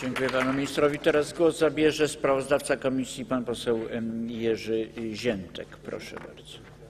Dziękuję panu ministrowi. Teraz głos zabierze sprawozdawca komisji pan poseł Jerzy Ziętek. Proszę bardzo.